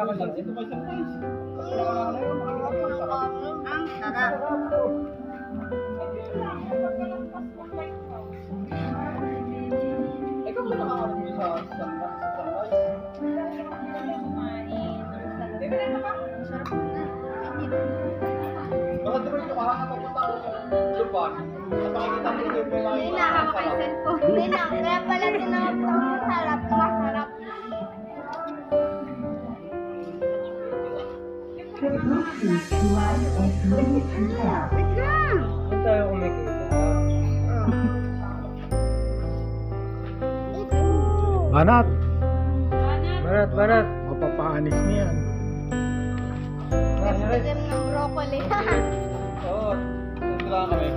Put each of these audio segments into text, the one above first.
Ito may surprise. Ang sarap. Ikaw ba nakakarating sa sunrise? Baka tuloy ito makakapagpunta ako sa Lupon. At makikita mo ito yung mga Hindi na ako kay cellphone. Hindi na. Kaya pala tinawag ko masarap. Masarap. Wait lang. Saan tayo kumikita? Banat! Banat. Mapapaanis niyan. Bigyan ng broccoli. Oo. Nandito lang kami.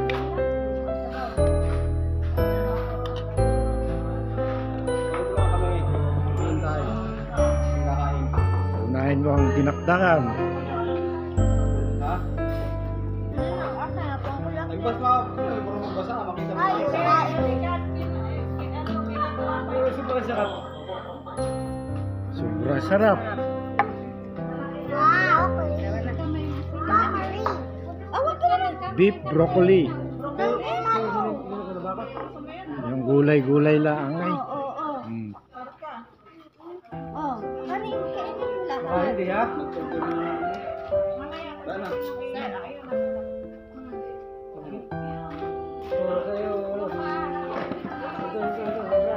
Nandito lang kami. Hintay. Kakain. Unahin mo ang dinakdakan. Ha? Masarap ang ulam. Nagbas mga puro magbasa. Makita mo. Ay, sarap. Sobrang sarap. Sobrang sarap. Wow. Broccoli. Awag ka naman. Beef broccoli. Yung gulay-gulay lang ay. Oo. Mm. Oh, kanin mo lahat. Ah, hindi ha? Sana. Oo, sa'yo. Ito.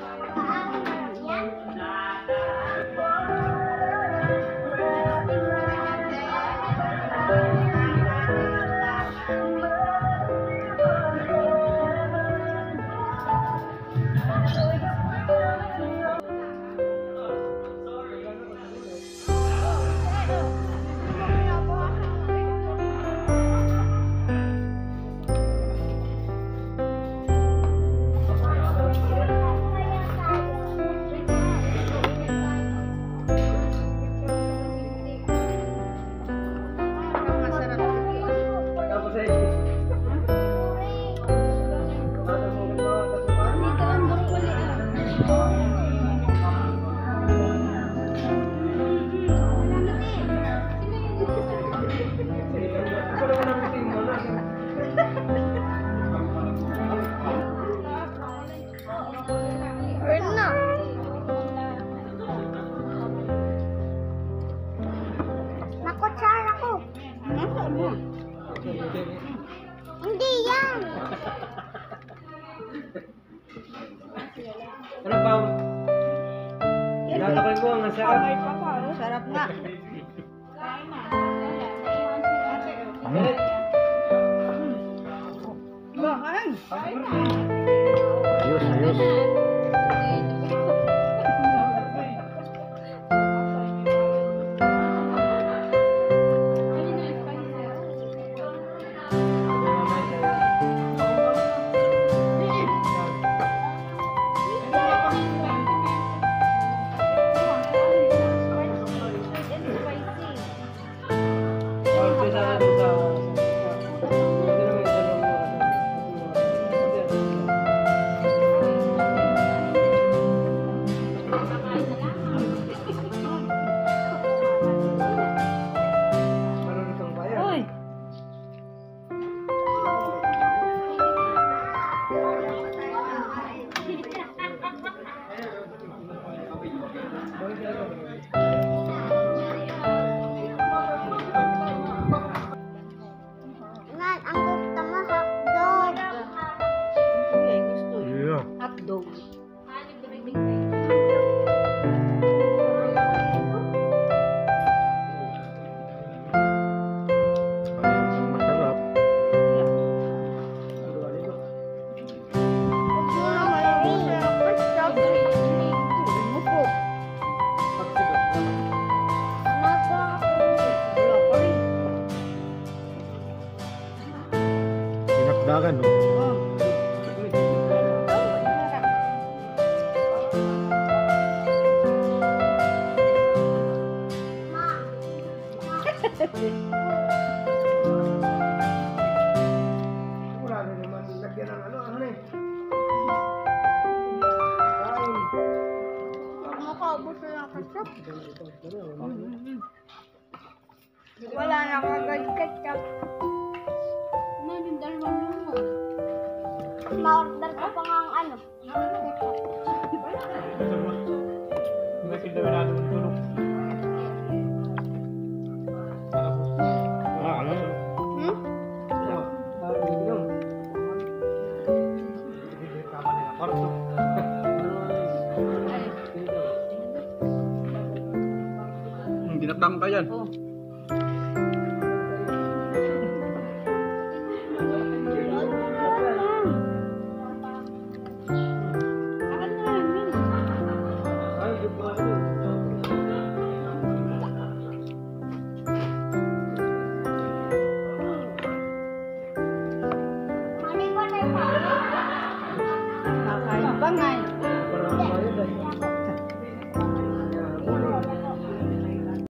Tapos ay Burn na. Nakutsara ko. Hindi yan. ano ba? Natakoy ko ang sarap. Sarap nga. Ayos. Nan, ang gusto mo hotdog. Yeah. Hotdog. Masarap. Masarap. Pag Wala na kagad ketchup. Ma-order ko pa nga ang ano. Ketchup. May pindawi natin ng tulog. Ano? Hmm? Tama nila. Kwarto. Ginatang ka yan. Mami ko na yung Kakain pa nga eh.